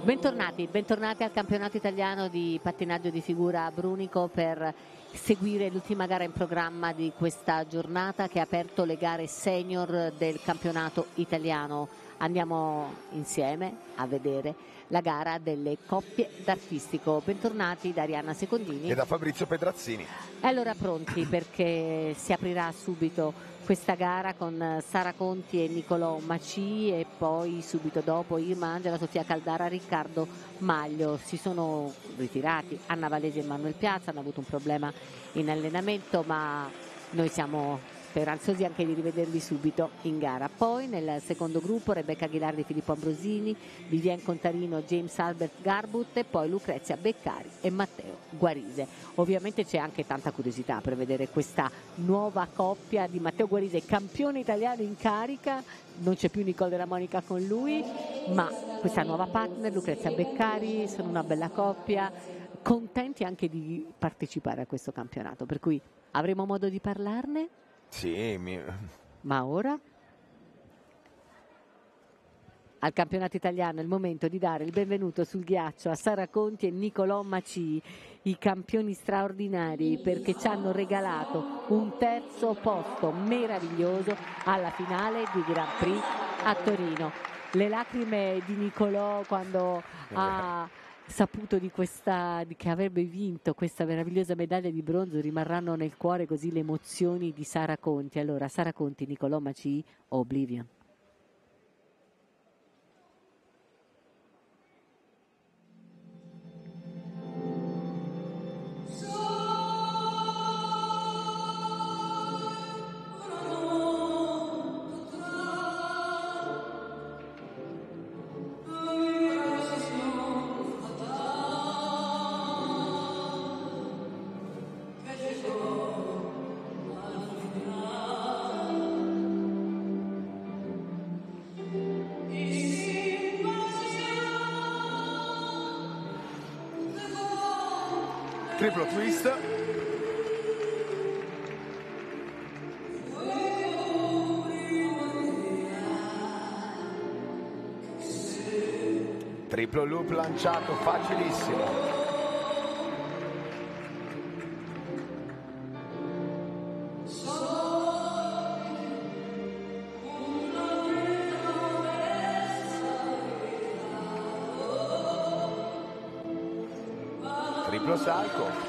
Bentornati al campionato italiano di pattinaggio di figura a Brunico per seguire l'ultima gara in programma di questa giornata che ha aperto le gare senior del campionato italiano. Andiamo insieme a vedere la gara delle coppie d'artistico. Bentornati da Arianna Secondini e da Fabrizio Pedrazzini. E allora pronti perché si aprirà subito questa gara con Sara Conti e Nicolò Maci e poi subito dopo Irma Angela, Sofia Caldara, Riccardo Maglio. Si sono ritirati Anna Valesi e Manuel Piazza, hanno avuto un problema in allenamento, ma noi siamo speranzosi anche di rivederli subito in gara. Poi nel secondo gruppo Rebecca Ghilardi, Filippo Ambrosini, Vivien Contarino, James Albert Garbut e poi Lucrezia Beccari e Matteo Guarise. Ovviamente c'è anche tanta curiosità per vedere questa nuova coppia di Matteo Guarise, campione italiano in carica, non c'è più Nicole della Monica con lui, ma questa nuova partner Lucrezia Beccari, sono una bella coppia, contenti anche di partecipare a questo campionato, per cui avremo modo di parlarne. Sì, Ma ora al campionato italiano è il momento di dare il benvenuto sul ghiaccio a Sara Conti e Nicolò Maci, i campioni straordinari, perché ci hanno regalato un terzo posto meraviglioso alla finale di Grand Prix a Torino. Le lacrime di Nicolò quando ha saputo che avrebbe vinto questa meravigliosa medaglia di bronzo rimarranno nel cuore, così le emozioni di Sara Conti. Allora, Sara Conti, Nicolò Maci, Oblivion. Triplo twist. Triplo loop lanciato, facilissimo. Triplo salto.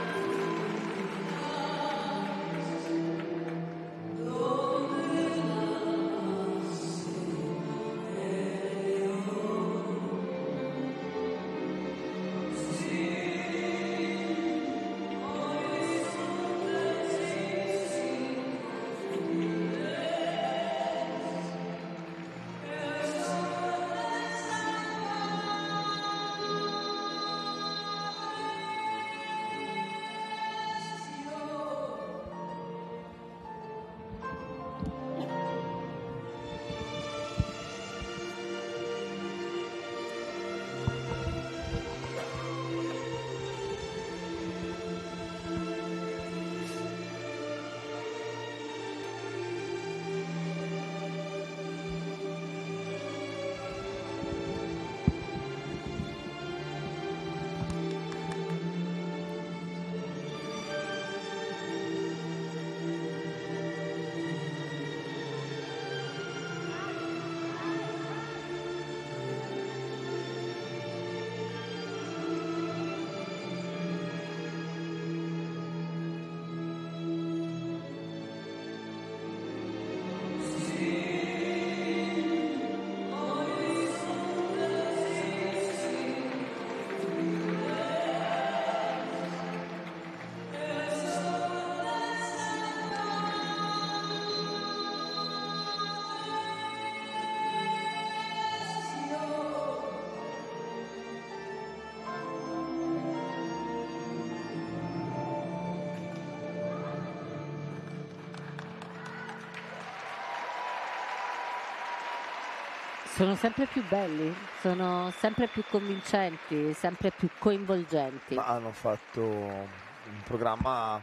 Sono sempre più belli, sono sempre più convincenti, sempre più coinvolgenti. Ma hanno fatto un programma,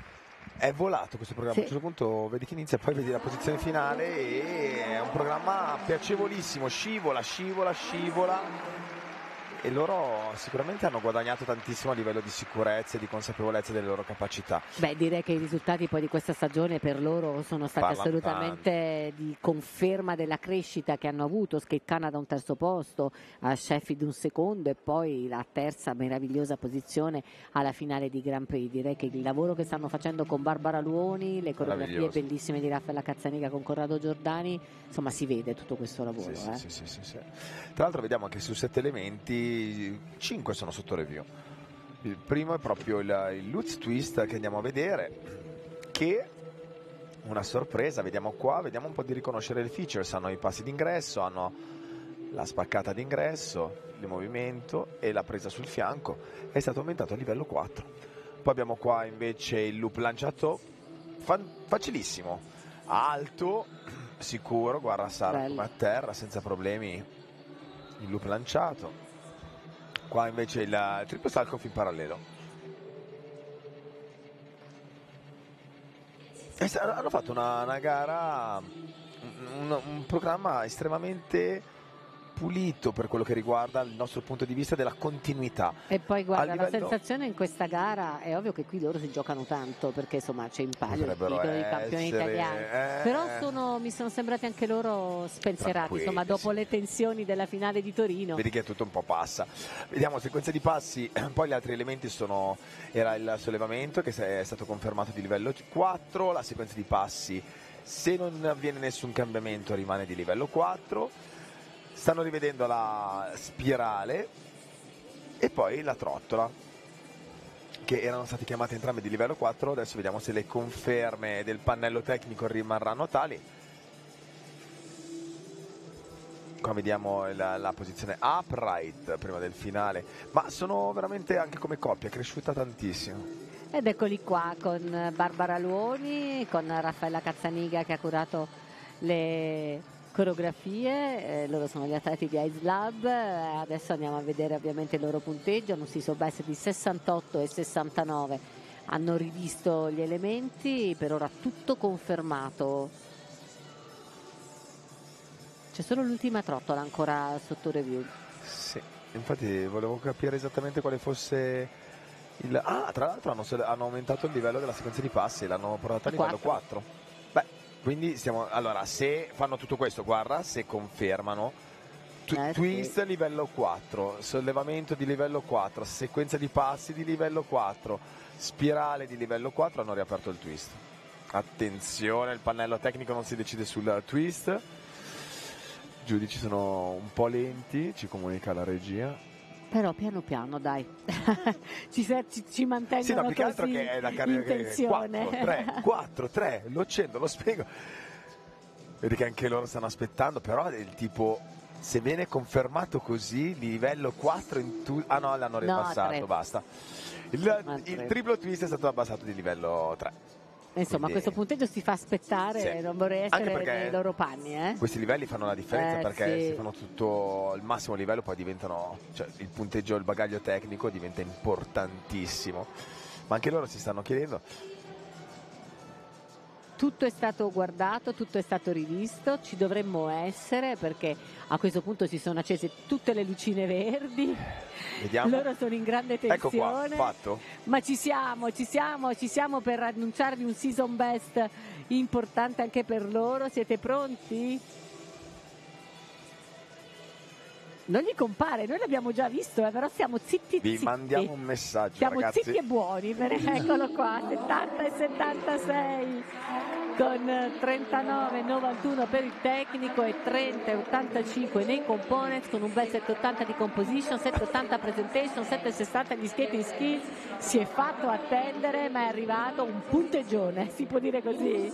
è volato questo programma, Sì. A un certo punto vedi che inizia, poi vedi la posizione finale e è un programma piacevolissimo, scivola. e loro sicuramente hanno guadagnato tantissimo a livello di sicurezza e di consapevolezza delle loro capacità. Beh, direi che i risultati poi di questa stagione per loro sono stati Parlano assolutamente di conferma della crescita che hanno avuto. Skate Canada un terzo posto, a Sheffield un secondo e poi la terza meravigliosa posizione alla finale di Grand Prix. Direi che il lavoro che stanno facendo con Barbara Luoni, le coreografie Meraviglioso. bellissime di Raffaella Cazzaniga con Corrado Giordani, insomma si vede tutto questo lavoro. Sì. Tra l'altro vediamo che su 7 elementi 5 sono sotto review. Il primo è proprio il Lutz Twist che andiamo a vedere, che una sorpresa, vediamo qua, vediamo un po' di riconoscere le features, hanno i passi d'ingresso, hanno la spaccata d'ingresso, il movimento e la presa sul fianco, è stato aumentato a livello 4. Poi abbiamo qua invece il loop lanciato, facilissimo, alto, sicuro, guarda Sara come a terra, senza problemi, il loop lanciato. Qua invece il triple salto in parallelo. Hanno fatto una gara, un programma estremamente pulito per quello che riguarda il nostro punto di vista della continuità. E poi guarda, la sensazione in questa gara è ovvio che qui loro si giocano tanto perché insomma c'è in palio il titolo di campioni italiani, però mi sono sembrati anche loro spensierati, insomma dopo le tensioni della finale di Torino. Vedi che tutto un po' passa. Vediamo sequenza di passi, poi gli altri elementi era il sollevamento che è stato confermato di livello 4, la sequenza di passi se non avviene nessun cambiamento rimane di livello 4. Stanno rivedendo la spirale e poi la trottola, che erano stati chiamati entrambi di livello 4. Adesso vediamo se le conferme del pannello tecnico rimarranno tali. Qua vediamo la posizione upright prima del finale, ma sono veramente anche come coppia cresciuta tantissimo. Ed eccoli qua con Barbara Luoni, con Raffaella Cazzaniga che ha curato le coreografie, loro sono gli atleti di Ice Lab, adesso andiamo a vedere ovviamente il loro punteggio, hanno si best di 68 e 69, hanno rivisto gli elementi, per ora tutto confermato, c'è solo l'ultima trottola ancora sotto review. Sì, infatti volevo capire esattamente quale fosse tra l'altro hanno aumentato il livello della sequenza di passi, l'hanno portata a livello 4. Quindi allora, se fanno tutto questo, guarda, se confermano twist livello 4, sollevamento di livello 4, sequenza di passi di livello 4, spirale di livello 4, hanno riaperto il twist. Attenzione, il pannello tecnico non si decide sul twist. I giudici sono un po' lenti, ci comunica la regia. Però piano piano dai, ci mantengono sì, no, più che altro così che è la in tensione. 4, 3, lo accendo, lo spiego. Vedi che anche loro stanno aspettando, però è il tipo, se viene confermato così, livello 4 no, l'hanno ripassato, basta. Il triplo twist è stato abbassato di livello 3. Insomma, quindi, questo punteggio si fa aspettare, non vorrei essere nei loro panni. Questi livelli fanno la differenza perché se fanno tutto il massimo livello poi diventano, cioè il punteggio, il bagaglio tecnico diventa importantissimo. Ma anche loro si stanno chiedendo. Tutto è stato guardato, tutto è stato rivisto, ci dovremmo essere perché a questo punto si sono accese tutte le lucine verdi. Vediamo. Loro sono in grande tensione. Ecco qua, fatto. Ma ci siamo per annunciarvi un season best importante anche per loro. Siete pronti? Non gli compare, noi l'abbiamo già visto, però siamo zitti. Vi mandiamo un messaggio, siamo ragazzi. Zitti e buoni, eccolo qua, 70 e 76 con 39 e 91 per il tecnico e 30 e 85 nei components, con un bel 780 di composition, 780 presentation, 760 di skating skills. Si è fatto attendere, ma è arrivato un punteggione, si può dire così?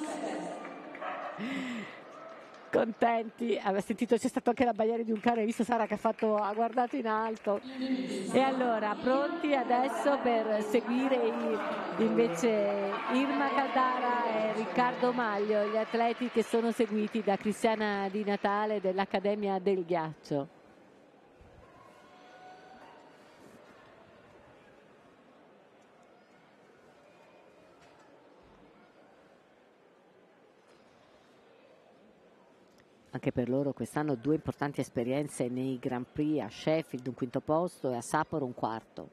Contenti, aveva sentito, c'è stato anche la barriera di un carro, hai visto Sara che ha guardato in alto. E allora pronti adesso per seguire invece Irma Caldara e Riccardo Maglio, gli atleti che sono seguiti da Cristiana Di Natale dell'Accademia del Ghiaccio. anche per loro quest'anno 2 importanti esperienze nei Grand Prix, a Sheffield un quinto posto e a Sapporo un quarto.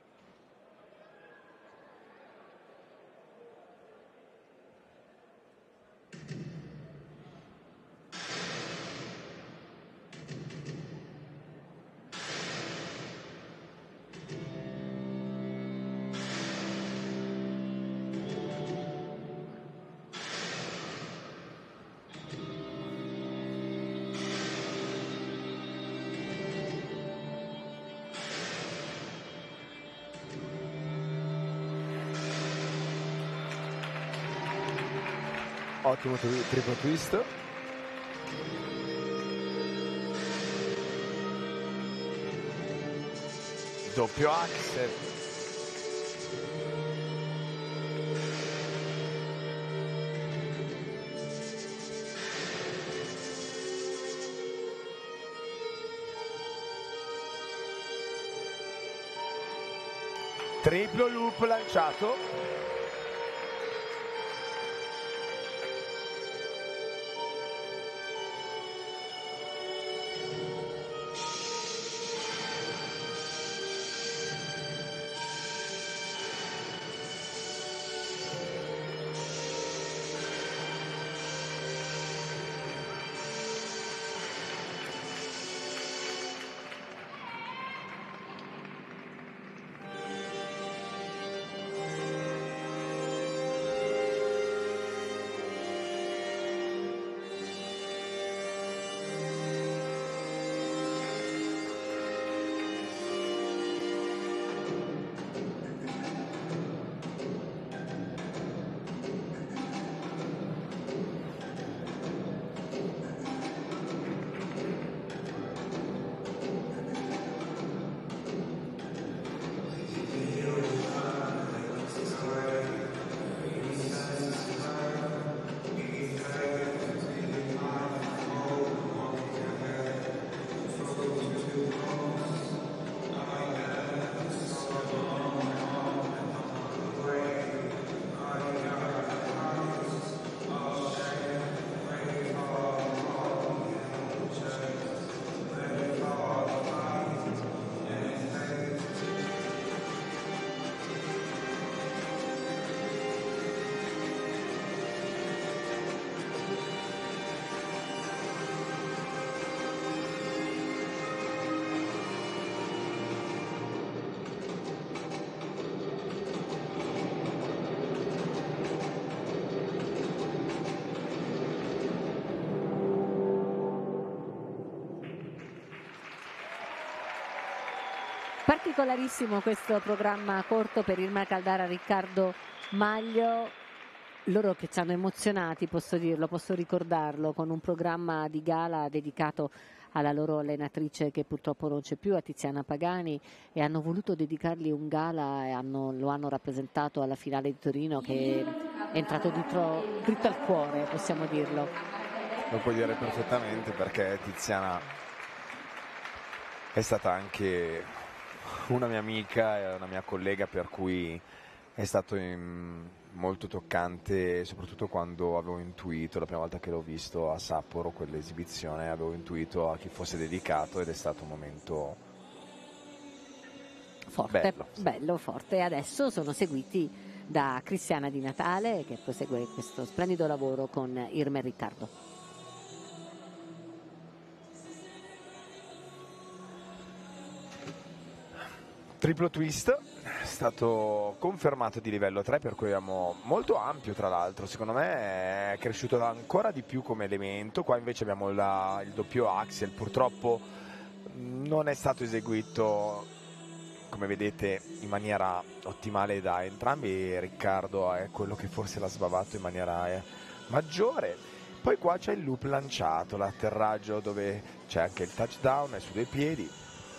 Ottimo triplo twist. Doppio axel. Triplo loop lanciato. Particolarissimo questo programma corto per Irma Caldara, Riccardo Maglio, loro che ci hanno emozionati, posso dirlo, posso ricordarlo, con un programma di gala dedicato alla loro allenatrice che purtroppo non c'è più, a Tiziana Pagani, e hanno voluto dedicargli un gala e lo hanno rappresentato alla finale di Torino, che è entrato dritto al cuore, possiamo dirlo. Lo puoi dire perfettamente, perché Tiziana è stata anche una mia amica e una mia collega, per cui è stato molto toccante, soprattutto quando avevo intuito, la prima volta che l'ho visto a Sapporo, quell'esibizione, avevo intuito a chi fosse dedicato, ed è stato un momento forte, bello, forte. E adesso sono seguiti da Cristiana Di Natale, che prosegue questo splendido lavoro con Irma e Riccardo. Triplo twist, è stato confermato di livello 3, per cui abbiamo molto ampio, tra l'altro, secondo me è cresciuto ancora di più come elemento. Qua invece abbiamo il doppio axel, purtroppo non è stato eseguito, come vedete, in maniera ottimale da entrambi. Riccardo è quello che forse l'ha sbavato in maniera maggiore. Poi qua c'è il loop lanciato, l'atterraggio dove c'è anche il touchdown, è su 2 piedi.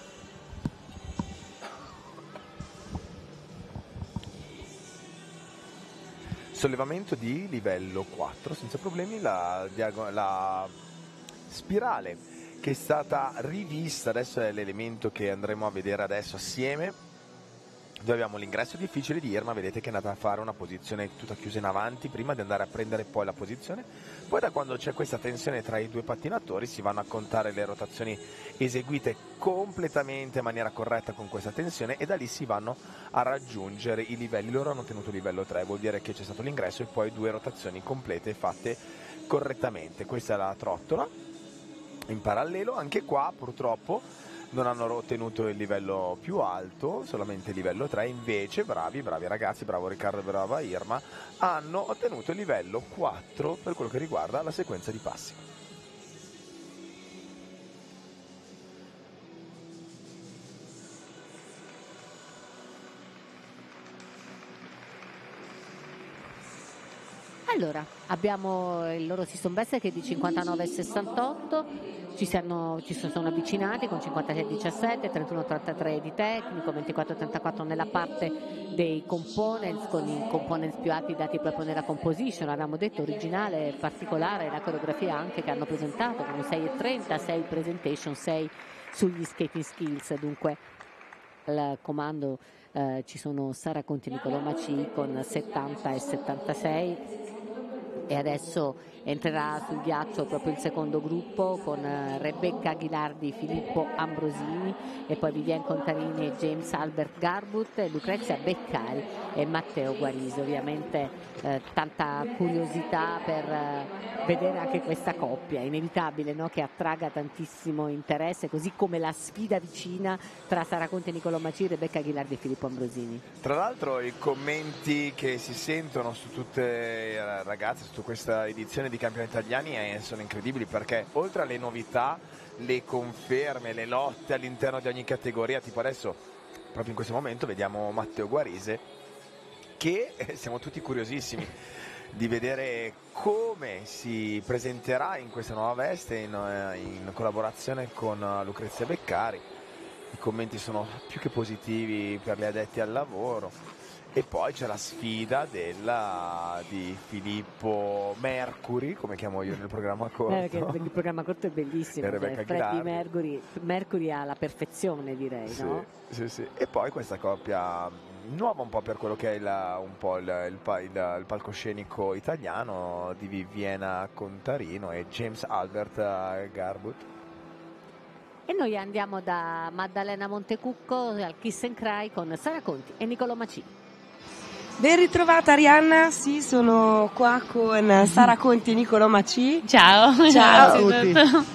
Sollevamento di livello 4 senza problemi, la spirale che è stata rivista, adesso è l'elemento che andremo a vedere adesso assieme, dove abbiamo l'ingresso difficile di Irma, vedete che è andata a fare una posizione tutta chiusa in avanti prima di andare a prendere poi la posizione. Poi da quando c'è questa tensione tra i due pattinatori si vanno a contare le rotazioni eseguite completamente in maniera corretta con questa tensione, e da lì si vanno a raggiungere i livelli. Loro hanno tenuto livello 3, vuol dire che c'è stato l'ingresso e poi 2 rotazioni complete fatte correttamente. Questa è la trottola in parallelo. Anche qua purtroppo non hanno ottenuto il livello più alto, solamente il livello 3, invece bravi ragazzi, bravo Riccardo e brava Irma, hanno ottenuto il livello 4 per quello che riguarda la sequenza di passi. Allora, abbiamo il loro season best che è di 59,68, ci sono avvicinati con 56,17, 31,83 di tecnico, 24,34 nella parte dei components, con i components più alti dati proprio nella composition, avevamo detto originale, particolare, la coreografia anche che hanno presentato con 6,30, 6 presentation, 6 sugli skating skills, dunque al comando ci sono Sara Conti e Nicolò Maci con 70 e 76. E adesso entrerà sul ghiaccio proprio il secondo gruppo con Rebecca Ghilardi, Filippo Ambrosini e poi Vivienne Contarini e James Albert Garbut, Lucrezia Beccari e Matteo Guarisi. Ovviamente tanta curiosità per vedere anche questa coppia, è inevitabile, no? Che attragga tantissimo interesse, così come la sfida vicina tra Sara Conti e Nicolò Maci, Rebecca Ghilardi e Filippo Ambrosini. Tra l'altro i commenti che si sentono su tutte le ragazze, su questa edizione di Campioni Italiani sono incredibili, perché oltre alle novità, le conferme, le lotte all'interno di ogni categoria, tipo adesso, proprio in questo momento, vediamo Matteo Guarise, che siamo tutti curiosissimi di vedere come si presenterà in questa nuova veste in collaborazione con Lucrezia Beccari. I commenti sono più che positivi per gli addetti al lavoro. E poi c'è la sfida di Filippo Mercury, come chiamo io nel programma corto. Il programma corto è bellissimo, Freddie Mercury alla perfezione, direi, sì, no? Sì. E poi questa coppia nuova un po' per quello che è il palcoscenico italiano, di Vivienne Contarino e James Albert Garbut. E noi andiamo da Maddalena Montecucco al Kiss and Cry con Sara Conti e Nicolò Maci. Ben ritrovata Arianna, sì, sono qua con Sara Conti e Nicolò Maci. Ciao a tutti.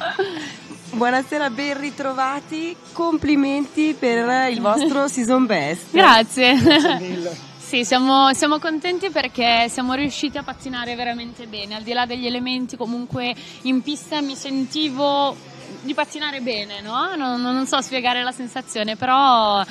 Buonasera, ben ritrovati, complimenti per il vostro season best. Grazie mille. Sì, siamo contenti perché siamo riusciti a pattinare veramente bene, al di là degli elementi. Comunque in pista mi sentivo di pattinare bene, no? Non so spiegare la sensazione, però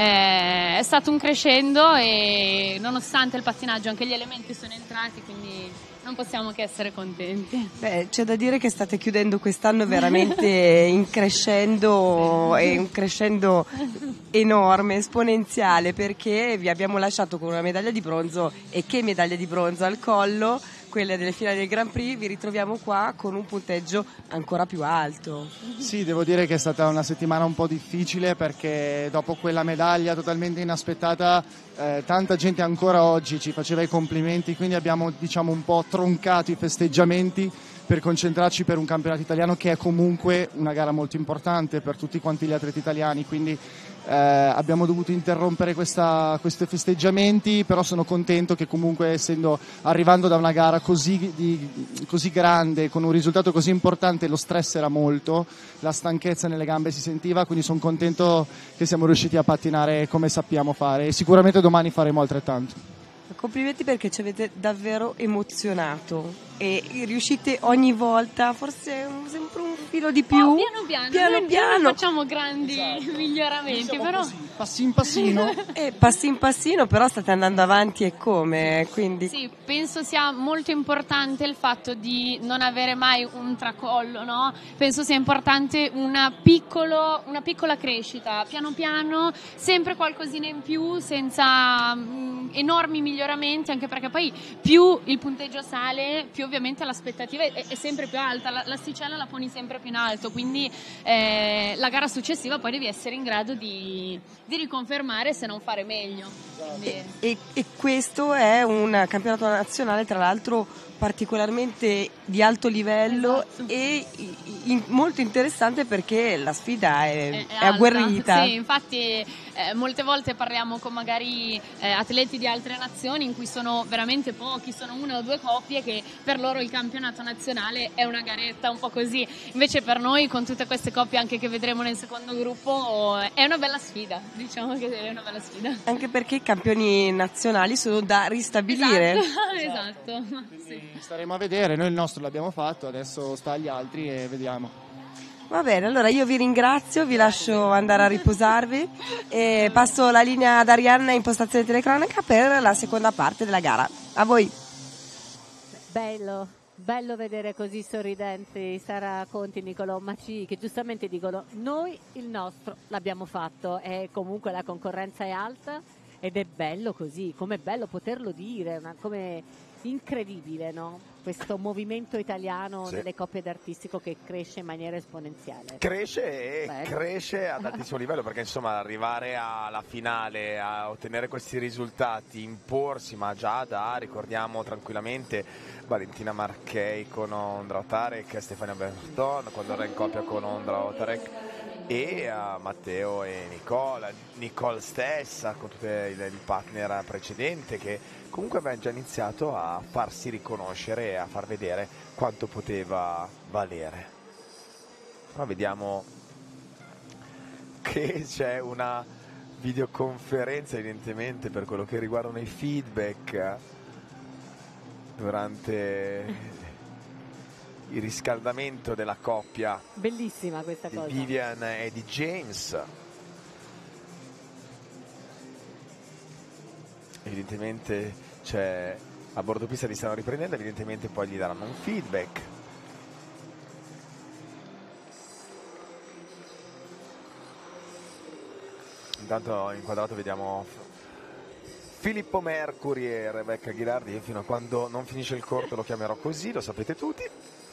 è stato un crescendo, e nonostante il pattinaggio anche gli elementi sono entrati, quindi non possiamo che essere contenti. Beh, c'è da dire che state chiudendo quest'anno veramente in crescendo, e un crescendo enorme, esponenziale, perché vi abbiamo lasciato con una medaglia di bronzo, e che medaglia di bronzo al collo, quella delle finali del Grand Prix. Vi ritroviamo qua con un punteggio ancora più alto. Sì, devo dire che è stata una settimana un po' difficile, perché dopo quella medaglia totalmente inaspettata tanta gente ancora oggi ci faceva i complimenti, quindi abbiamo un po' troncato i festeggiamenti per concentrarci per un campionato italiano che è comunque una gara molto importante per tutti quanti gli atleti italiani, quindi abbiamo dovuto interrompere questi festeggiamenti, però sono contento che comunque, arrivando da una gara così grande, con un risultato così importante, lo stress era molto, la stanchezza nelle gambe si sentiva, quindi sono contento che siamo riusciti a pattinare come sappiamo fare, e sicuramente domani faremo altrettanto. Complimenti, perché ci avete davvero emozionato e riuscite ogni volta, forse sempre un filo di più. Piano piano facciamo grandi miglioramenti, però così, passi in passino. Passi in passino, però state andando avanti, e come, quindi sì, penso sia molto importante il fatto di non avere mai un tracollo, no? Penso sia importante una piccola crescita, piano piano, sempre qualcosina in più, senza enormi miglioramenti, anche perché poi più il punteggio sale, più ovviamente l'aspettativa è sempre più alta, l'asticella la poni sempre più in alto, quindi la gara successiva poi devi essere in grado di riconfermare, se non fare meglio. E questo è un campionato nazionale, tra l'altro particolarmente di alto livello, esatto. E molto interessante perché la sfida è agguerrita. Sì, infatti molte volte parliamo con magari atleti di altre nazioni in cui sono veramente pochi, sono 1 o 2 coppie, che per loro il campionato nazionale è una garetta un po' così, invece per noi, con tutte queste coppie anche che vedremo nel secondo gruppo, è una bella sfida, diciamo che è una bella sfida. Anche perché i campioni nazionali sono da ristabilire. Esatto. Sì. Staremo a vedere, noi il nostro l'abbiamo fatto, adesso sta agli altri e vediamo. Va bene, allora io vi ringrazio, vi lascio andare a riposarvi e passo la linea ad Arianna in postazione telecronaca per la seconda parte della gara. A voi. Bello vedere così sorridenti Sara Conti e Nicolò Maci, che giustamente dicono noi il nostro l'abbiamo fatto, e comunque la concorrenza è alta ed è bello così, com'è bello poterlo dire, come incredibile, no? Questo movimento italiano nelle coppie d'artistico che cresce in maniera esponenziale. Cresce ad altissimo livello, perché insomma arrivare alla finale, a ottenere questi risultati, imporsi, ma già ricordiamo tranquillamente Valentina Marchei con Ondra Otarek, Stefania Berton quando era in coppia con Ondra Otarek, e Matteo e Nicole stessa con tutti il partner precedente, che comunque aveva già iniziato a farsi riconoscere e a far vedere quanto poteva valere. Ora vediamo che c'è una videoconferenza evidentemente per quello che riguardano i feedback durante il riscaldamento della coppia. Bellissima questa di cosa. Vivian e di James. Evidentemente c'è, a bordo pista li stanno riprendendo, evidentemente poi gli daranno un feedback. Intanto inquadrato vediamo Filippo Mercuri e Rebecca Ghilardi. Io fino a quando non finisce il corto lo chiamerò così, lo sapete tutti.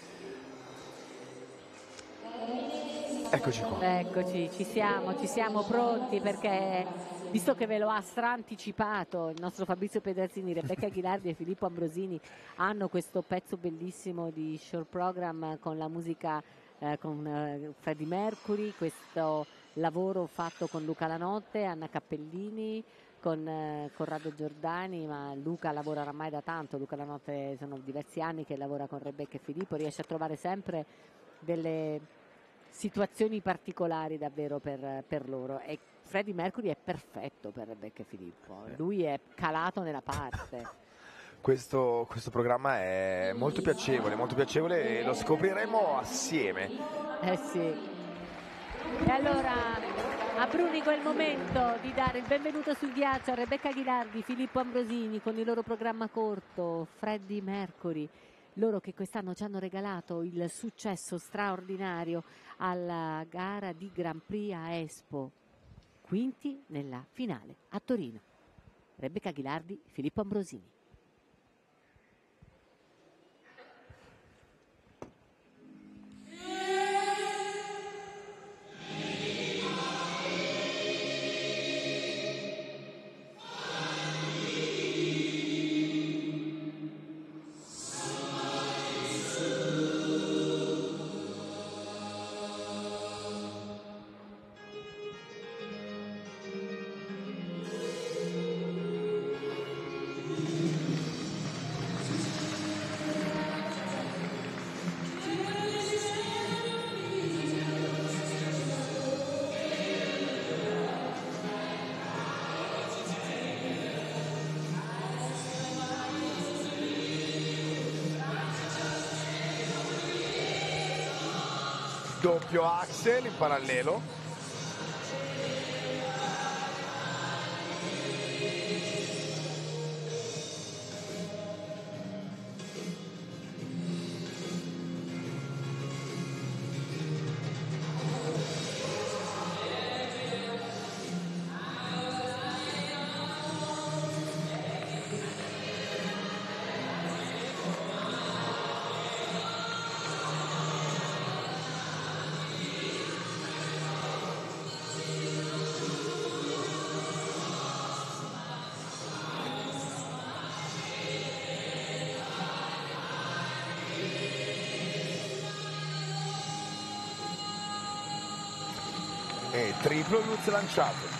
Eccoci qua. Eccoci, ci siamo pronti, perché visto che ve lo ha straanticipato il nostro Fabrizio Pedersini, Rebecca Ghilardi e Filippo Ambrosini hanno questo pezzo bellissimo di Short Program con la musica con Freddie Mercury, questo lavoro fatto con Luca Lanotte, Anna Cappellini, con Corrado Giordani, ma Luca lavora oramai da tanto, Luca Lanotte sono diversi anni che lavora con Rebecca e Filippo, riesce a trovare sempre delle situazioni particolari davvero per loro, e Freddie Mercury è perfetto per Rebecca e Filippo, lui è calato nella parte. Questo programma è molto piacevole e lo scopriremo assieme. Sì. E allora a Brunico è il momento di dare il benvenuto sul ghiaccio a Rebecca Ghilardi, Filippo Ambrosini con il loro programma corto Freddie Mercury. Loro che quest'anno ci hanno regalato il successo straordinario alla gara di Grand Prix a Expo, quinti nella finale a Torino. Rebecca Ghilardi, Filippo Ambrosini. Doppio axel in parallelo. e triplo Lutz lanciato.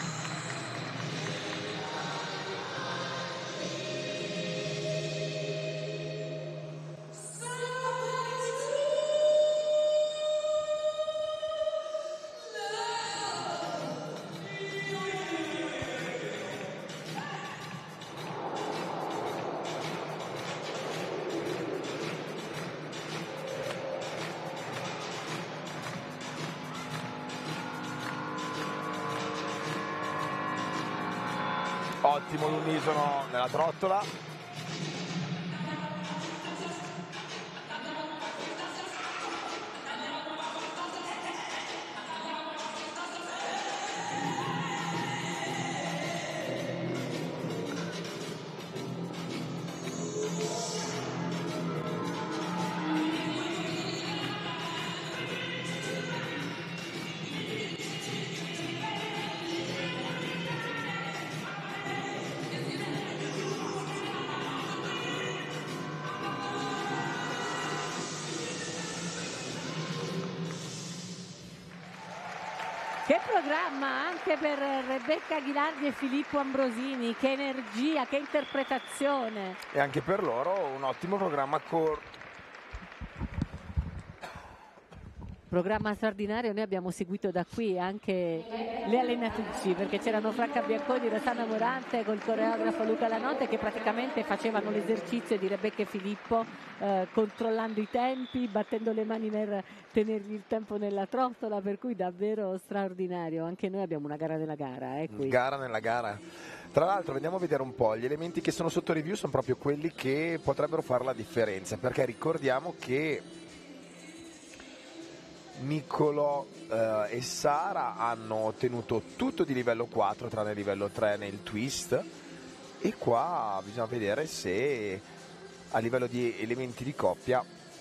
Ottimo l'unisono nella trottola. Che programma anche per Rebecca Ghilardi e Filippo Ambrosini, che energia, che interpretazione. E anche per loro un ottimo programma Programma straordinario, noi abbiamo seguito da qui anche le allenatrici, perché c'erano Franca Bianconi, Rosanna Morante col coreografo Luca Lanotte che praticamente facevano l'esercizio di Rebecca e Filippo, controllando i tempi, battendo le mani per tenergli il tempo nella trottola, per cui davvero straordinario. Anche noi abbiamo una gara nella gara, qui. Gara nella gara. Tra l'altro andiamo a vedere un po', gli elementi che sono sotto review sono proprio quelli che potrebbero fare la differenza, perché ricordiamo che Niccolò e Sara hanno ottenuto tutto di livello 4 tranne livello 3 nel twist, e qua bisogna vedere se a livello di elementi di coppia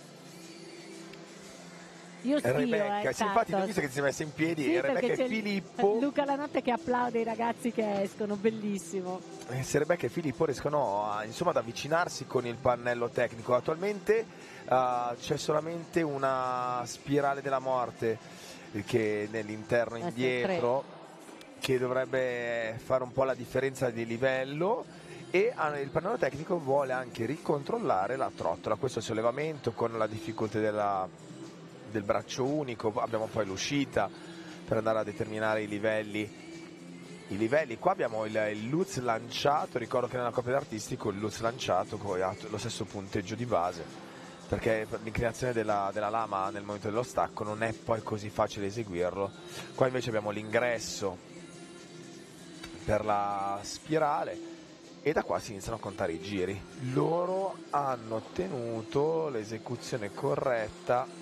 Io sì, Rebecca, sì, infatti ho visto che si è messa in piedi, sì, Rebecca e Filippo. Luca Lanotte che applaude i ragazzi che escono, bellissimo. Se Rebecca e Filippo riescono ad avvicinarsi con il pannello tecnico. Attualmente c'è solamente una spirale della morte che nell'interno indietro, che dovrebbe fare un po' la differenza di livello, e il pannello tecnico vuole anche ricontrollare la trottola, questo sollevamento con la difficoltà del braccio unico. Abbiamo poi l'uscita per andare a determinare i livelli. Qua abbiamo il Lutz lanciato. Ricordo che nella coppia d'artistico il Lutz lanciato poi ha lo stesso punteggio di base, perché l'inclinazione della lama nel momento dello stacco non è poi così facile eseguirlo. Qua invece abbiamo l'ingresso per la spirale e da qua si iniziano a contare i giri. Loro hanno ottenuto l'esecuzione corretta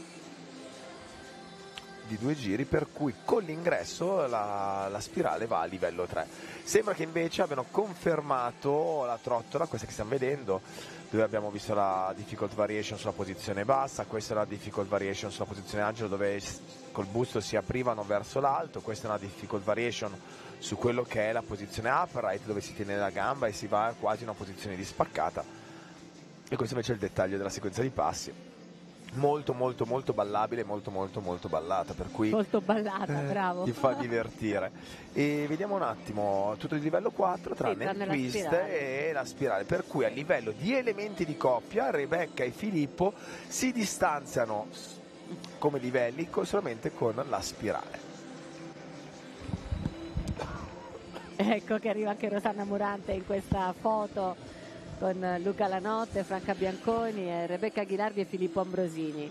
di 2 giri, per cui con l'ingresso la spirale va a livello 3. Sembra che invece abbiano confermato la trottola, questa che stiamo vedendo, dove abbiamo visto la difficult variation sulla posizione bassa, questa è la difficult variation sulla posizione angelo dove col busto si aprivano verso l'alto, questa è una difficult variation su quello che è la posizione upright dove si tiene la gamba e si va quasi in una posizione di spaccata, e questo invece è il dettaglio della sequenza di passi. Molto ballabile, molto ballata, per cui molto ballata, bravo, ti fa divertire. E vediamo un attimo tutto il livello 4 tranne il twist e la spirale, per cui a livello di elementi di coppia Rebecca e Filippo si distanziano come livelli solamente con la spirale. Ecco che arriva anche Rosanna Morante in questa foto con Luca Lanotte, Franca Bianconi, e Rebecca Ghilardi e Filippo Ambrosini.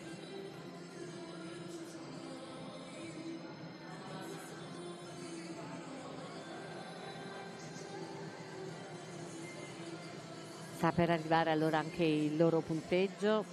Sta per arrivare allora anche il loro punteggio.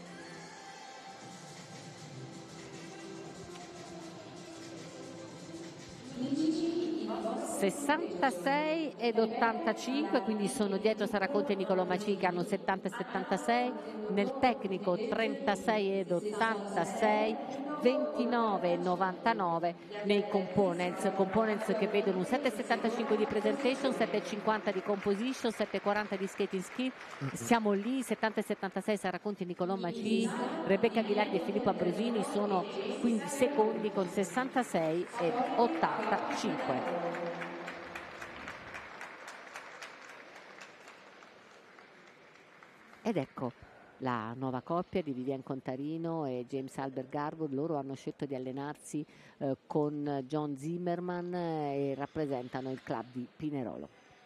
66 ed 85, quindi sono dietro Sara Conti e Nicolò Maci che hanno 70 e 76, nel tecnico 36 ed 86, 29 e 99 nei components che vedono un 7,75 di presentation, 7,50 di composition, 7,40 di skating skill. Siamo lì, 70 e 76 Sara Conti e Nicolò Maci, Rebecca Ghilardi e Filippo Ambrosini sono quindi secondi con 66 e 85. Ed ecco la nuova coppia di Vivian Contarino e James Albert Garwood. Loro hanno scelto di allenarsi con John Zimmerman e rappresentano il club di Pinerolo.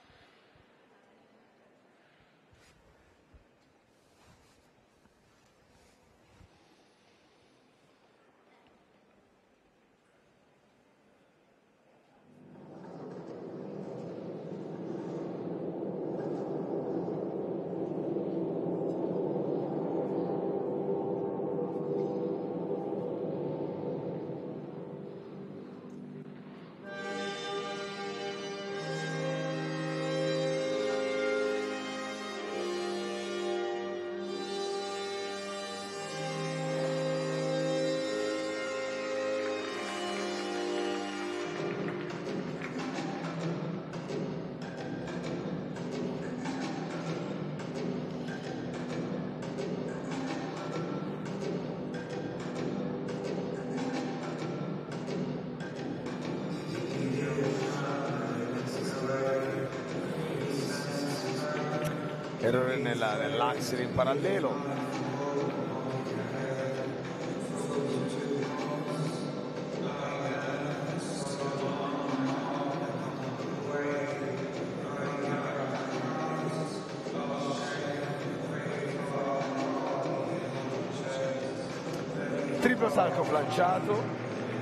Errore nell'axel in parallelo. Triplo salto flanciato.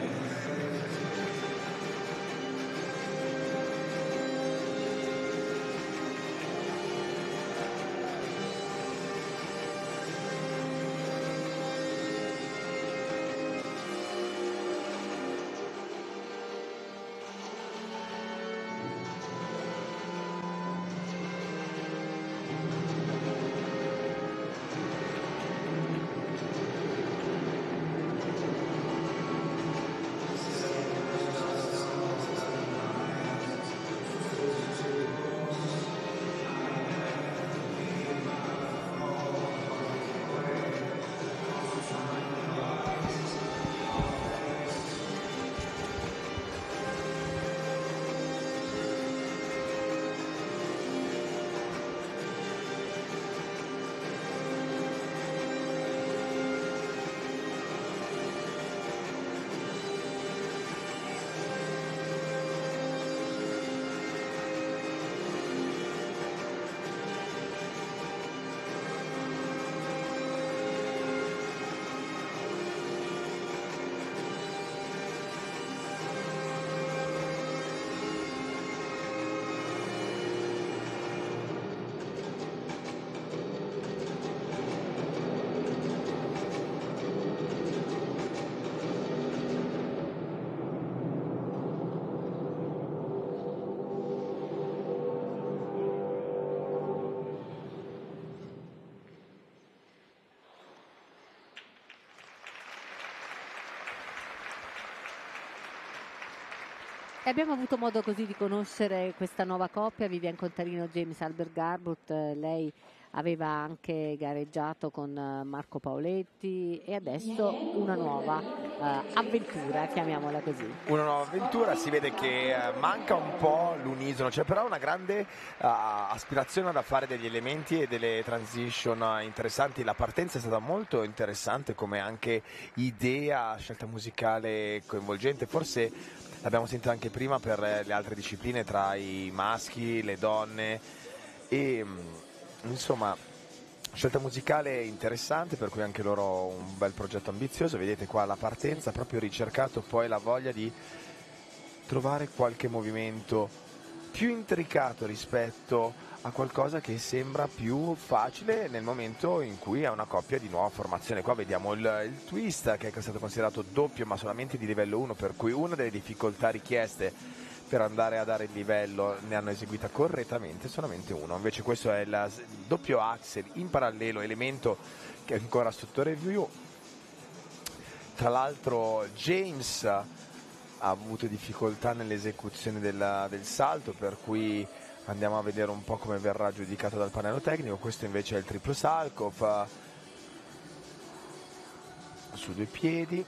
E abbiamo avuto modo così di conoscere questa nuova coppia, Vivian Contarino e James Albert Garwood. Lei aveva anche gareggiato con Marco Paoletti e adesso una nuova avventura, chiamiamola così. Una nuova avventura, si vede che manca un po' l'unisono, c'è però una grande aspirazione da fare degli elementi e delle transition interessanti. La partenza è stata molto interessante, come anche idea, scelta musicale coinvolgente, forse l'abbiamo sentita anche prima per le altre discipline tra i maschi, le donne e insomma scelta musicale interessante, per cui anche loro un bel progetto ambizioso. Vedete qua la partenza, proprio ricercato poi la voglia di trovare qualche movimento più intricato rispetto a qualcosa che sembra più facile nel momento in cui è una coppia di nuova formazione. Qua vediamo il twist che è stato considerato doppio ma solamente di livello 1, per cui una delle difficoltà richieste per andare a dare il livello ne hanno eseguita correttamente solamente uno. Invece questo è il doppio axel in parallelo, elemento che è ancora sotto review. Tra l'altro James ha avuto difficoltà nell'esecuzione del salto, per cui andiamo a vedere un po' come verrà giudicato dal pannello tecnico. Questo invece è il triplo Salchow su 2 piedi.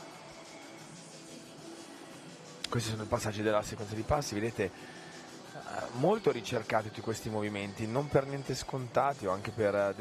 Questi sono i passaggi della sequenza di passi, vedete, molto ricercati tutti questi movimenti, non per niente scontati, o anche per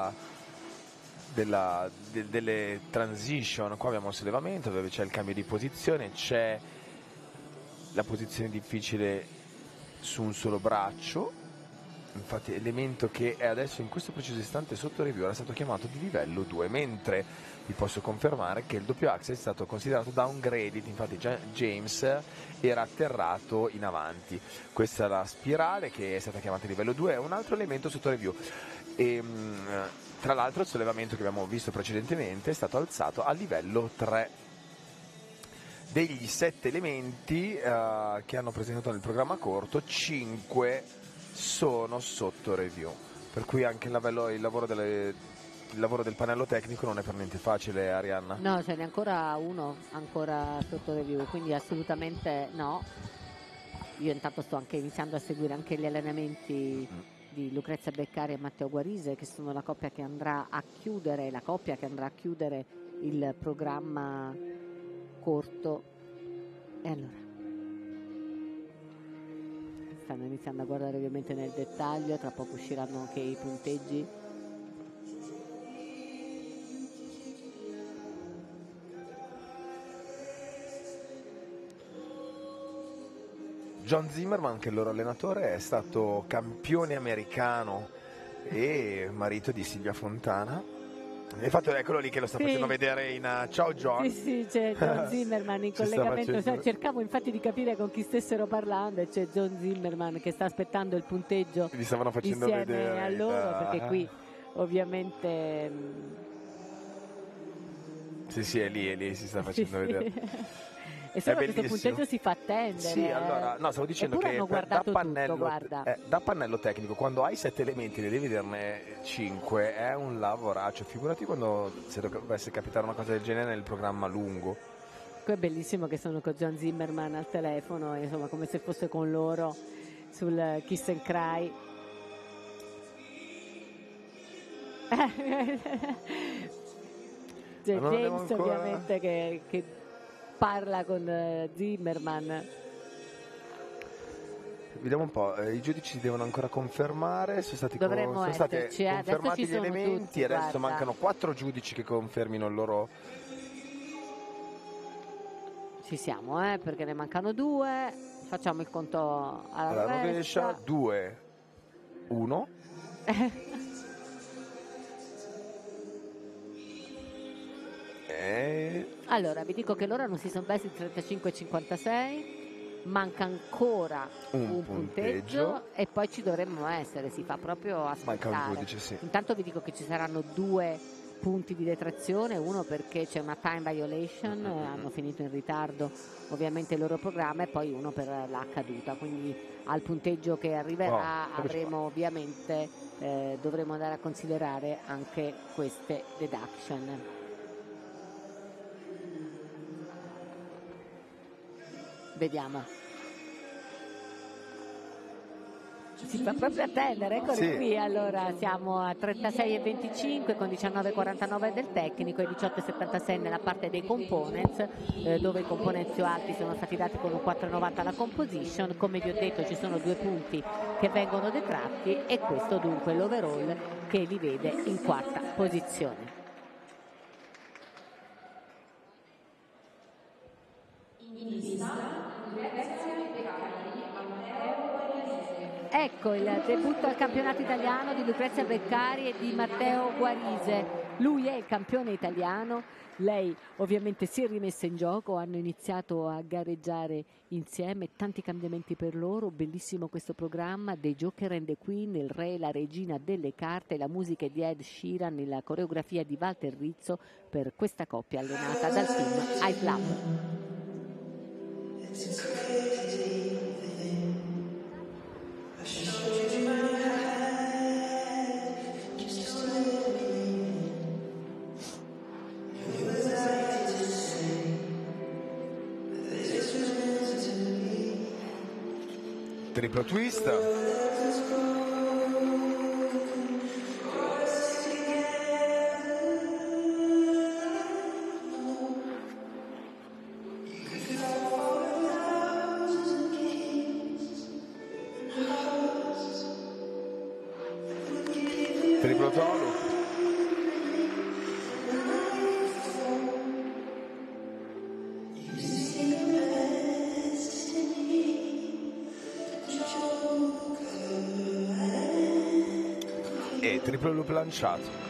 delle transition. Qua abbiamo il sollevamento dove c'è il cambio di posizione, c'è la posizione difficile su un solo braccio, infatti elemento che è adesso in questo preciso istante sotto review, era stato chiamato di livello 2, mentre vi posso confermare che il doppio axel è stato considerato downgraded, infatti già James era atterrato in avanti. Questa è la spirale che è stata chiamata livello 2, è un altro elemento sotto review. E, tra l'altro il sollevamento che abbiamo visto precedentemente è stato alzato a livello 3. Degli 7 elementi che hanno presentato nel programma corto, 5 sono sotto review, per cui anche il lavoro del pannello tecnico non è per niente facile, Arianna. No, ce n'è ancora uno ancora sotto review, quindi assolutamente no. Io intanto sto anche iniziando a seguire anche gli allenamenti di Lucrezia Beccari e Matteo Guarise, che sono la coppia che andrà a chiudere il programma corto. E allora stanno iniziando a guardare ovviamente nel dettaglio, tra poco usciranno anche i punteggi. John Zimmerman, che è il loro allenatore, è stato campione americano e marito di Silvia Fontana. Infatti eccolo lì che lo sta facendo vedere in Ciao John. Sì, c'è John Zimmerman in collegamento, cercavo infatti di capire con chi stessero parlando, e c'è John Zimmerman che sta aspettando il punteggio. Li stavano facendo insieme vedere a loro, perché qui ovviamente sì, è lì si sta facendo vedere. E solo questo punteggio si fa attendere. Sì, allora, no, stavo dicendo che da pannello tecnico, quando hai 7 elementi ne devi vederne 5, è un lavoraccio. Figurati se dovesse capitare una cosa del genere nel programma lungo. Qui è bellissimo che sono con John Zimmerman al telefono, insomma, come se fosse con loro sul Kiss and Cry. C'è James ovviamente che parla con Zimmerman. Vediamo un po', i giudici devono ancora confermare, sono stati esserci, confermati gli elementi, tutti, adesso guarda. mancano 4 giudici che confermino il loro. Ci siamo, perché ne mancano 2, facciamo il conto alla rovescia. 2, 1. Allora, vi dico che loro non si sono persi 35,56, manca ancora un punteggio e poi ci dovremmo essere, si fa proprio aspettare. Manca un giudice, sì. Intanto vi dico che ci saranno 2 punti di detrazione, uno perché c'è una time violation, hanno finito in ritardo ovviamente il loro programma, e poi uno per la caduta, quindi al punteggio che arriverà avremo ovviamente dovremo andare a considerare anche queste deduction. Vediamo. Si fa proprio attendere, eccoli qui. Allora siamo a 36,25 con 19,49 del tecnico e 18,76 nella parte dei components, dove i components più alti sono stati dati con un 4,90 alla composition. Come vi ho detto, ci sono 2 punti che vengono detratti, e questo dunque l'overall che li vede in quarta posizione. Ecco il debutto al campionato italiano di Lucrezia Beccari e di Matteo Guarise. Lui è il campione italiano, lei ovviamente si è rimessa in gioco, hanno iniziato a gareggiare insieme, tanti cambiamenti per loro, bellissimo questo programma, dei Joker and the Queen, il re e la regina delle carte, la musica è di Ed Sheeran, la coreografia di Walter Rizzo per questa coppia allenata dal team iSlab. triplo twist. Triplo toe loop. E triplo loop lanciato.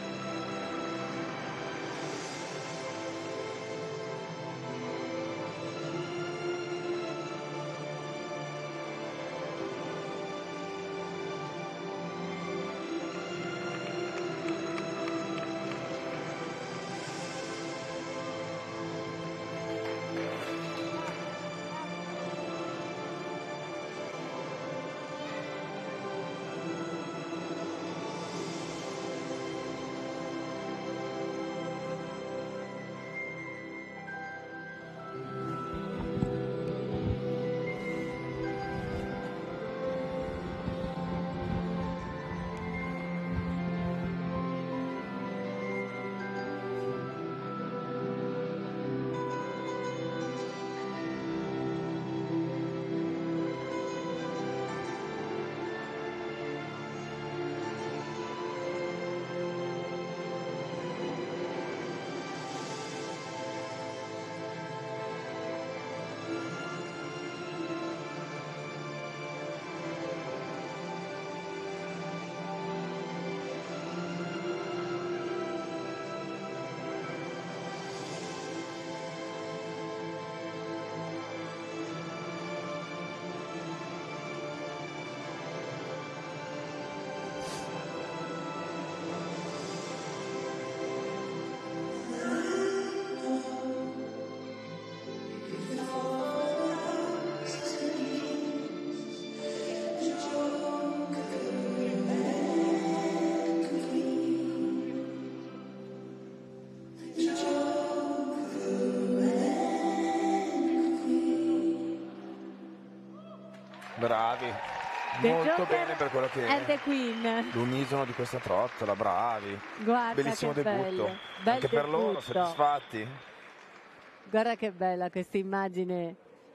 Bravi, molto bene per quello che è The Queen. L'unisono di questa trottola, bravi. Guarda bellissimo che debutto. Bel Anche per loro, debutto. soddisfatti. Guarda che bella questa immagine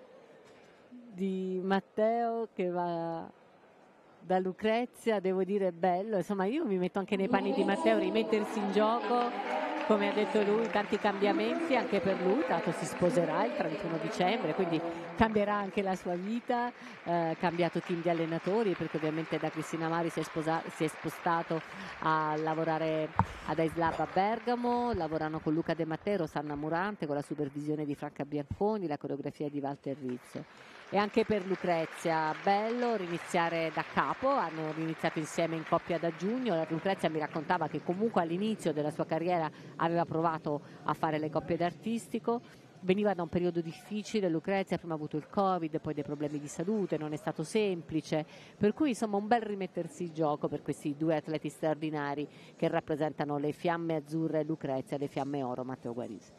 di Matteo che va da Lucrezia, devo dire bello, insomma io mi metto anche nei panni di Matteo, rimettersi in gioco, come ha detto lui, tanti cambiamenti anche per lui, tanto si sposerà il 31 dicembre, quindi cambierà anche la sua vita, cambiato team di allenatori perché ovviamente da Cristina Mari si è spostato a lavorare ad Ice Lab a Bergamo, lavorano con Luca De Matteo, Rosanna Murante, con la supervisione di Franca Bianconi, la coreografia di Walter Rizzo. E anche per Lucrezia bello riniziare da capo, hanno riniziato insieme in coppia da giugno. Lucrezia mi raccontava che comunque all'inizio della sua carriera aveva provato a fare le coppie d'artistico, veniva da un periodo difficile. Lucrezia prima ha avuto il Covid, poi dei problemi di salute, non è stato semplice, per cui insomma un bel rimettersi in gioco per questi due atleti straordinari che rappresentano le fiamme azzurre Lucrezia e le fiamme oro Matteo Guarisi.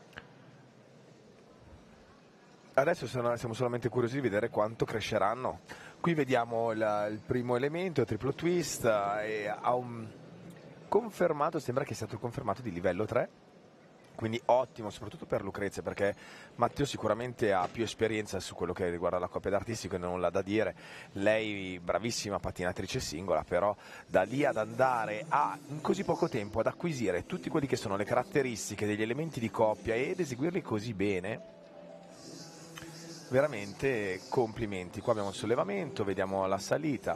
Adesso siamo solamente curiosi di vedere quanto cresceranno. Qui vediamo il primo elemento, il triplo twist, e ha confermato, sembra che sia stato confermato di livello 3, quindi ottimo soprattutto per Lucrezia, perché Matteo sicuramente ha più esperienza su quello che riguarda la coppia d'artistico e non l'ha da dire. Lei bravissima pattinatrice singola, però da lì ad andare in così poco tempo ad acquisire tutti quelli che sono le caratteristiche degli elementi di coppia ed eseguirli così bene, veramente complimenti. Qua abbiamo il sollevamento, vediamo la salita,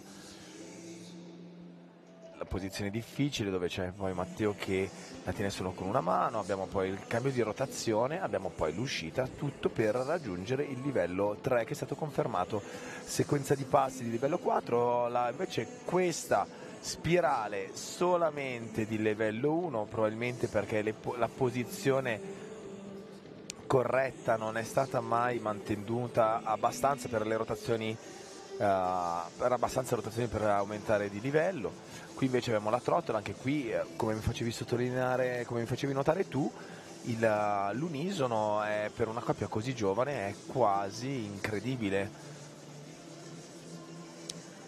la posizione difficile dove c'è poi Matteo che la tiene solo con una mano, abbiamo poi il cambio di rotazione, abbiamo poi l'uscita, tutto per raggiungere il livello 3 che è stato confermato. Sequenza di passi di livello 4, invece questa spirale solamente di livello 1, probabilmente perché la posizione corretta non è stata mai mantenuta abbastanza per le rotazioni, per abbastanza rotazioni per aumentare di livello. Qui invece abbiamo la trottola, anche qui come mi facevi sottolineare, come mi facevi notare tu, l'unisono per una coppia così giovane è quasi incredibile.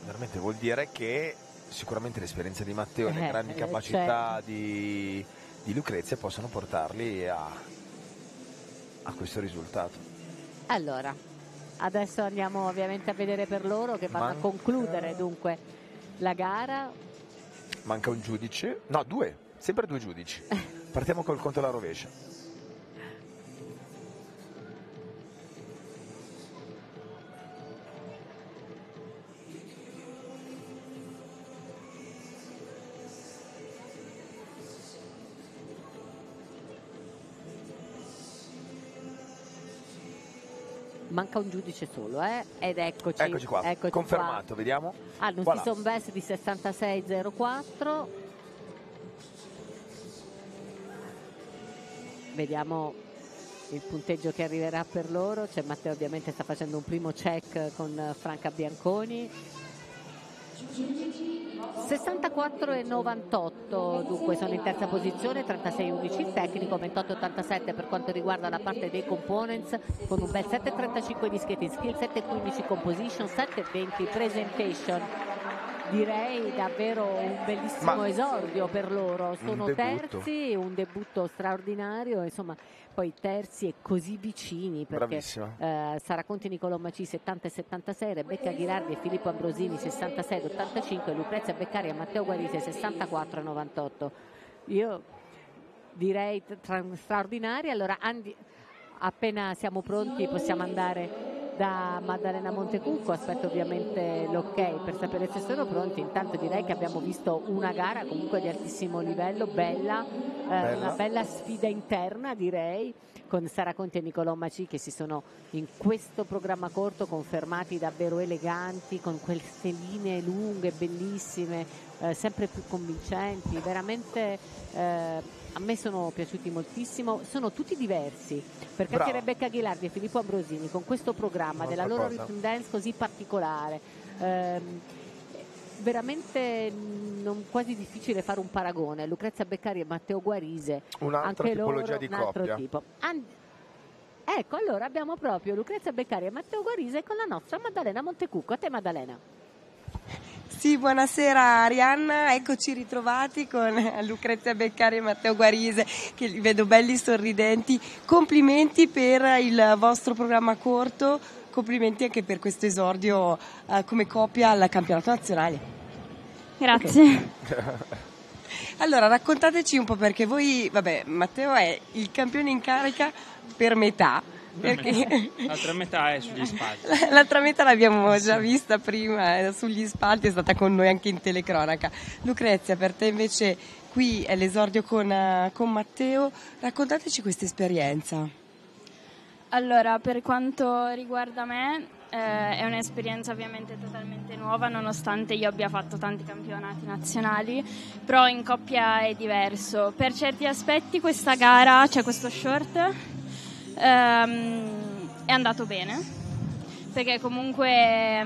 veramente vuol dire che sicuramente l'esperienza di Matteo e le grandi capacità di Lucrezia possono portarli a questo risultato. Allora, adesso andiamo ovviamente a vedere per loro che vanno a concludere dunque la gara. Manca un giudice, no, sempre due giudici. Partiamo col conto alla rovescia. Manca un giudice solo, ed eccoci. Eccoci qua, confermato, qua. Vediamo. Hanno un season best di 66,04. Vediamo il punteggio che arriverà per loro. C'è Matteo, ovviamente sta facendo un primo check con Franca Bianconi. 64,98 dunque sono in terza posizione, 36,11 il tecnico, 28,87 per quanto riguarda la parte dei components, con un bel 7,35 di skating skill, 7,15 composition, 7,20 presentation. Direi davvero un bellissimo esordio per loro, sono terzi, un debutto straordinario, insomma, poi terzi e così vicini, perché Sara Conti e Nicolò Maci 70 e 76, Rebecca Ghilardi e Filippo Ambrosini 66 e 85, Lucrezia Beccari e Matteo Guarise 64 e 98. Io direi straordinari. Allora appena siamo pronti possiamo andare da Maddalena Montecucco, aspetto ovviamente l'ok per sapere se sono pronti. Intanto direi che abbiamo visto una gara comunque di altissimo livello, bella. Una bella sfida interna, direi, con Sara Conti e Nicolò Maci che si sono in questo programma corto confermati davvero eleganti, con queste linee lunghe, bellissime, sempre più convincenti, veramente a me sono piaciuti moltissimo, sono tutti diversi, perché anche Rebecca Ghilardi e Filippo Ambrosini con questo programma della loro rhythm dance così particolare, veramente quasi difficile fare un paragone. Lucrezia Beccari e Matteo Guarise, un'altra anche tipologia loro, di un altro coppia. tipo. Ecco, allora abbiamo proprio Lucrezia Beccari e Matteo Guarise con la nostra Maddalena Montecucco. A te Maddalena. Sì, buonasera Arianna, eccoci ritrovati con Lucrezia Beccari e Matteo Guarise, che li vedo belli sorridenti. Complimenti per il vostro programma corto, complimenti anche per questo esordio come coppia al campionato nazionale. Grazie. Allora, raccontateci un po', perché voi, Matteo è il campione in carica per metà. Perché l'altra metà è sugli spalti. L'altra metà l'abbiamo già vista prima sugli spalti, è stata con noi anche in telecronaca. Lucrezia, per te invece qui è l'esordio con Matteo, raccontateci questa esperienza. Allora, per quanto riguarda me, è un'esperienza ovviamente totalmente nuova, nonostante io abbia fatto tanti campionati nazionali, però in coppia è diverso. Per certi aspetti questa gara, cioè questo short, è andato bene, perché comunque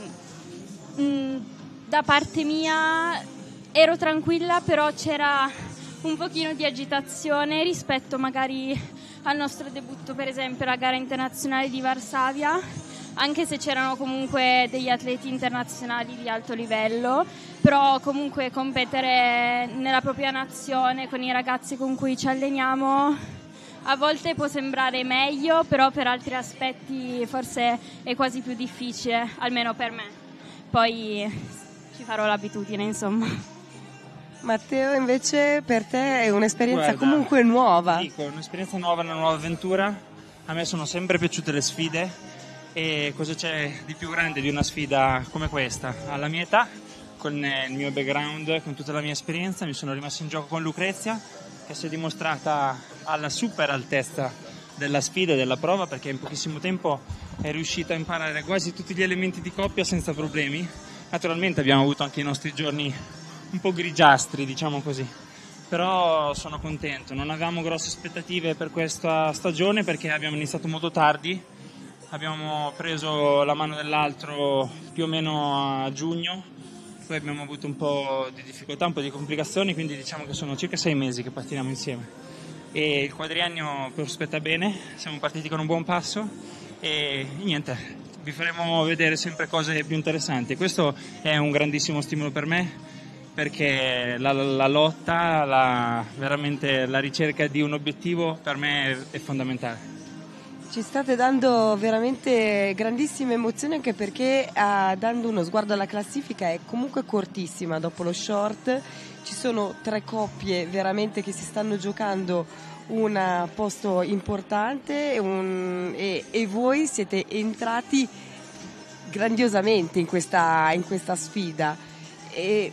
da parte mia ero tranquilla, però c'era un pochino di agitazione rispetto magari al nostro debutto, per esempio la gara internazionale di Varsavia, anche se c'erano comunque degli atleti internazionali di alto livello, però comunque competere nella propria nazione con i ragazzi con cui ci alleniamo a volte può sembrare meglio, però per altri aspetti forse è quasi più difficile, almeno per me. Poi ci farò l'abitudine, insomma. Matteo, invece per te è un'esperienza comunque nuova. Dico, un'esperienza nuova, una nuova avventura. A me sono sempre piaciute le sfide, e cosa c'è di più grande di una sfida come questa? Alla mia età, con il mio background, con tutta la mia esperienza, mi sono rimesso in gioco con Lucrezia, che si è dimostrata alla super altezza della sfida e della prova, perché in pochissimo tempo è riuscita a imparare quasi tutti gli elementi di coppia senza problemi. Naturalmente abbiamo avuto anche i nostri giorni un po' grigiastri, diciamo così, però sono contento. Non avevamo grosse aspettative per questa stagione perché abbiamo iniziato molto tardi, abbiamo preso la mano dell'altro più o meno a giugno, poi abbiamo avuto un po' di difficoltà, un po' di complicazioni, quindi diciamo che sono circa 6 mesi che pattiniamo insieme e il quadriennio prospetta bene, siamo partiti con un buon passo e niente, vi faremo vedere sempre cose più interessanti. Questo è un grandissimo stimolo per me, perché la lotta, veramente la ricerca di un obiettivo per me è fondamentale. Ci state dando veramente grandissime emozioni, anche perché dando uno sguardo alla classifica è comunque cortissima dopo lo short. Ci sono 3 coppie veramente che si stanno giocando un posto importante e voi siete entrati grandiosamente in questa sfida. E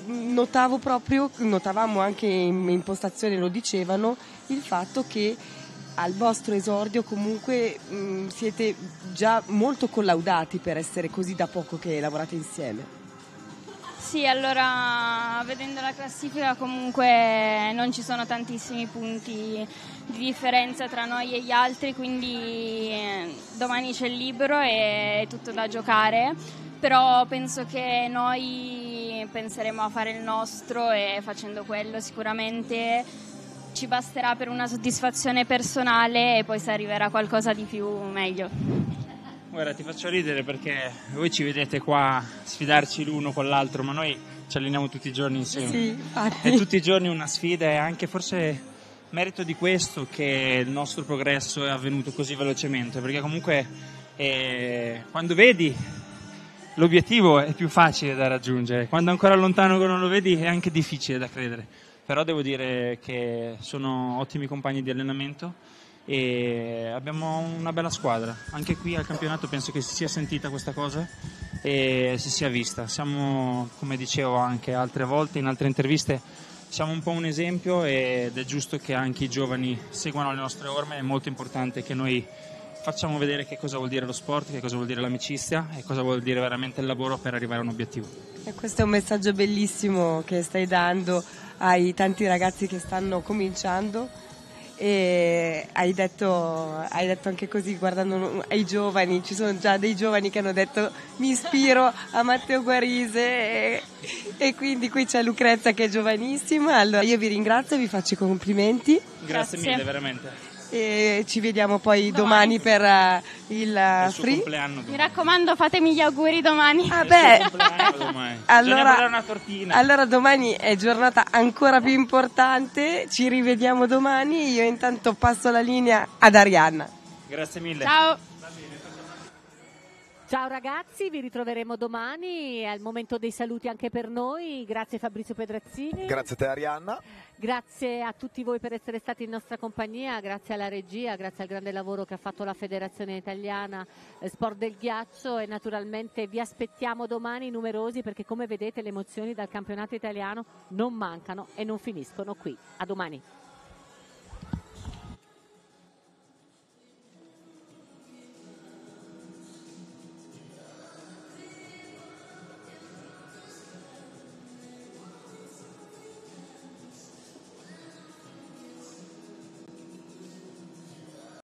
notavamo anche in postazione, lo dicevano, il fatto che al vostro esordio comunque siete già molto collaudati per essere così da poco che lavorate insieme. Sì, allora vedendo la classifica comunque non ci sono tantissimi punti di differenza tra noi e gli altri, quindi domani c'è il libero e è tutto da giocare, però penso che noi penseremo a fare il nostro e facendo quello sicuramente ci basterà per una soddisfazione personale e poi se arriverà qualcosa di più meglio. Guarda, ti faccio ridere perché voi ci vedete qua sfidarci l'uno con l'altro, ma noi ci alleniamo tutti i giorni insieme. Sì, infatti. È tutti i giorni una sfida e anche forse merito di questo che il nostro progresso è avvenuto così velocemente, perché comunque quando vedi l'obiettivo è più facile da raggiungere, quando è ancora lontano che non lo vedi è anche difficile da credere. Però devo dire che sono ottimi compagni di allenamento e abbiamo una bella squadra. Anche qui al campionato penso che si sia sentita questa cosa e si sia vista. Siamo, come dicevo anche altre volte in altre interviste, siamo un po' un esempio ed è giusto che anche i giovani seguano le nostre orme. È molto importante che noi facciamo vedere che cosa vuol dire lo sport, che cosa vuol dire l'amicizia e cosa vuol dire veramente il lavoro per arrivare a un obiettivo. E questo è un messaggio bellissimo che stai dando ai tanti ragazzi che stanno cominciando, e hai detto anche così, guardando ai giovani, ci sono già dei giovani che hanno detto mi ispiro a Matteo Guarise e quindi qui c'è Lucrezia che è giovanissima. Allora io vi ringrazio, vi faccio i complimenti. Grazie mille, veramente. E ci vediamo poi domani per il free. Compleanno domani. Mi raccomando, fatemi gli auguri domani. Ah beh, Domani. allora, una tortina. allora domani è giornata ancora più importante, ci rivediamo domani. Io intanto passo la linea ad Arianna. Grazie mille. Ciao. Ciao ragazzi, vi ritroveremo domani, è il momento dei saluti anche per noi. Grazie Fabrizio Pedrazzini. Grazie a te Arianna. Grazie a tutti voi per essere stati in nostra compagnia, grazie alla regia, grazie al grande lavoro che ha fatto la Federazione Italiana Sport del Ghiaccio e naturalmente vi aspettiamo domani numerosi, perché come vedete le emozioni dal campionato italiano non mancano e non finiscono qui. A domani.